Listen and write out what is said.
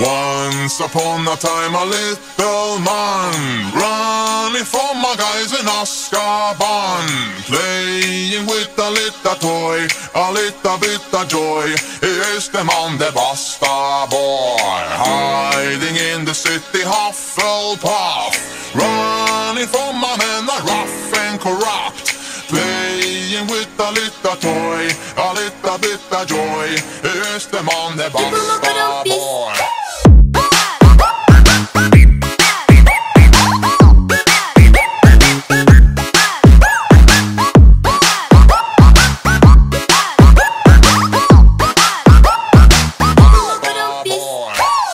Once upon a time a little man running from my guys in Azkaban, playing with a little toy, a little bit of joy. Here's the Song-Basta boy, hiding in the city Hufflepuff, running from my men are rough and corrupt, playing with a little toy, a little bit of joy. Here's the Song-Basta boy.